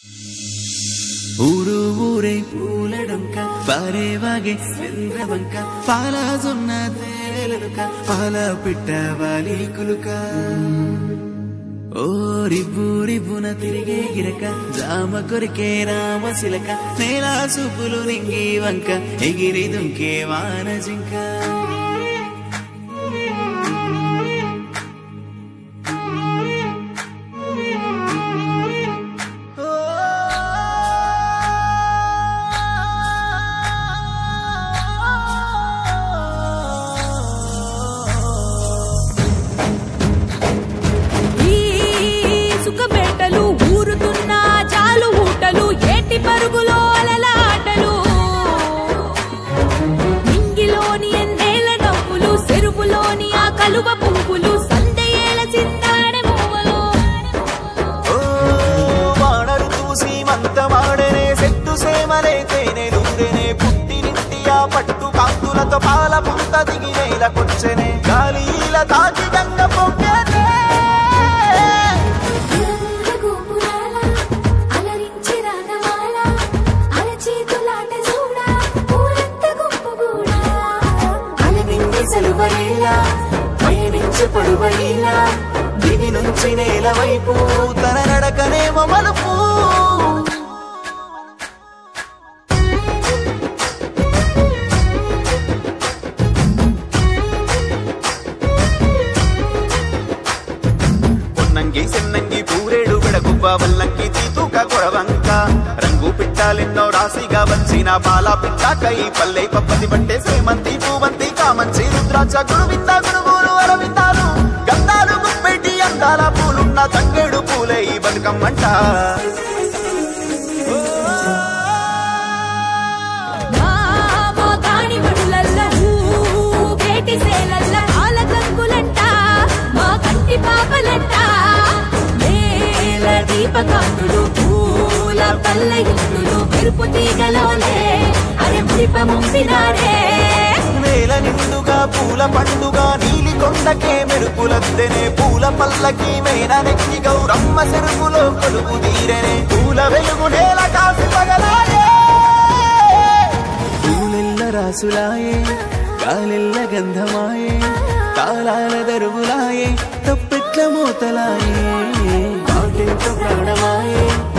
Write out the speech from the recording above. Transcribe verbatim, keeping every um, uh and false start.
ఊరు ఊరే పూలడొంక పారేవాగే చంద్రవంక పాల జొన్న తేలెలుక పాల పిట్ట వాలి కులుక ఓ రివ్వు రివ్వున తిరిగే గిరక జామ కొరికే రామ సిలక నేల సూపులు నింగి వంక ఎగిరి దుంకే వాన జింక పరుగులో అలలాటలు నింగిలోని ఎన్నేల నవ్వులు చెరువులోని ఆ కలువ పువ్వులు సందేల చిందాడే పువ్వులు వాడరు చూసి మంతమాడనే చెట్టు సేమలే తేనె దూరెనే పుట్టి నింటి ఆ పట్టు కాంతులతో పాల పుంత దిగి నేలకొచ్చెనే గాలిల తాకి గంగ పొంగనే పడువైలా దిగి నుంచి నేల వైపు తన నడకనేమో మలుపు పొన్నంగి సెన్నంగి పూరేడు విడగుబ్బ వల్లంకి తీతూక కొరవంక రంగు పిట్టాలెన్నో రాశిగా వచ్చిన పాల పిట్టాకై పల్లె పప్పది పట్టే సేమంతి పూవంతి కామంచి రుద్రాక్ష గురువింద గురువులు అరవిందాలు గంధాలు గుప్పెట్టి అందాల పూలున్న తంగేడు పూలే ఈ బతుకమ్మంట దీపకాంతులు పూల పల్ల ఇల్లులు మెరుపు తీగలోనే అరే మురిప ముంపినారే నేల నిండుగా పూల పండుగ నీలి కొండకే మెరుపులద్దెనే పూల పల్లకి మేన నెక్కి గౌరమ్మ చెరుపులో కొలువు తీరెనే పూల వెలుగు నేల కాసి పగలాయే పూలెల్ల రాసులాయే గాలెల్ల గంధమాయే తాళాల దరువులాయే తప్పెట్ల మూతలాయే ప్రాణమాయే